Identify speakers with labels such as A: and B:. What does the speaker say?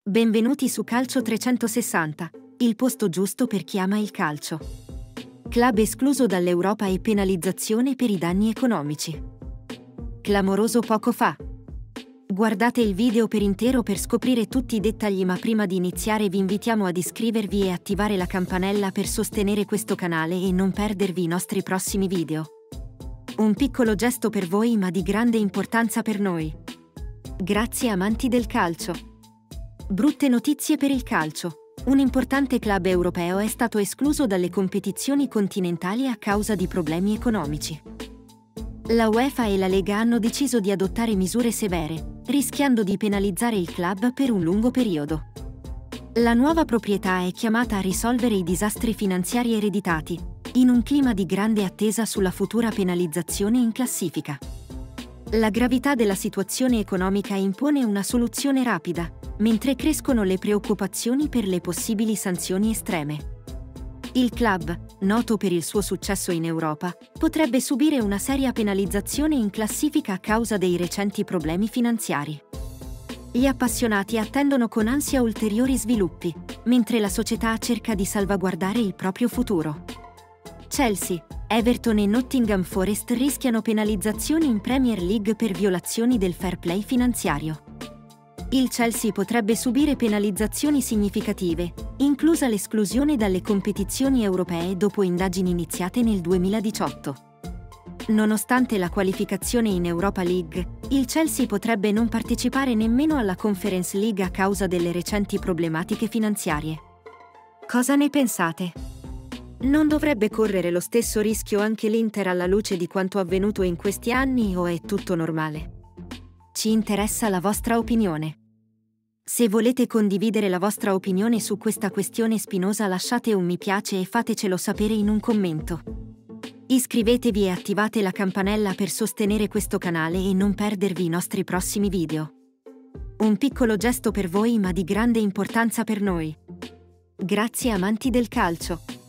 A: Benvenuti su Calcio 360, il posto giusto per chi ama il calcio. Club escluso dall'Europa e penalizzazione per i danni economici. Clamoroso poco fa. Guardate il video per intero per scoprire tutti i dettagli, ma prima di iniziare vi invitiamo ad iscrivervi e attivare la campanella per sostenere questo canale e non perdervi i nostri prossimi video. Un piccolo gesto per voi ma di grande importanza per noi. Grazie amanti del calcio. Brutte notizie per il calcio. Un importante club europeo è stato escluso dalle competizioni continentali a causa di problemi economici. La UEFA e la Lega hanno deciso di adottare misure severe, rischiando di penalizzare il club per un lungo periodo. La nuova proprietà è chiamata a risolvere i disastri finanziari ereditati, in un clima di grande attesa sulla futura penalizzazione in classifica. La gravità della situazione economica impone una soluzione rapida, mentre crescono le preoccupazioni per le possibili sanzioni estreme. Il club, noto per il suo successo in Europa, potrebbe subire una seria penalizzazione in classifica a causa dei recenti problemi finanziari. Gli appassionati attendono con ansia ulteriori sviluppi, mentre la società cerca di salvaguardare il proprio futuro. Chelsea, Everton e Nottingham Forest rischiano penalizzazioni in Premier League per violazioni del fair play finanziario. Il Chelsea potrebbe subire penalizzazioni significative, inclusa l'esclusione dalle competizioni europee dopo indagini iniziate nel 2018. Nonostante la qualificazione in Europa League, il Chelsea potrebbe non partecipare nemmeno alla Conference League a causa delle recenti problematiche finanziarie. Cosa ne pensate? Non dovrebbe correre lo stesso rischio anche l'Inter alla luce di quanto avvenuto in questi anni o è tutto normale? Ci interessa la vostra opinione. Se volete condividere la vostra opinione su questa questione spinosa, lasciate un mi piace e fatecelo sapere in un commento. Iscrivetevi e attivate la campanella per sostenere questo canale e non perdervi i nostri prossimi video. Un piccolo gesto per voi ma di grande importanza per noi. Grazie amanti del calcio.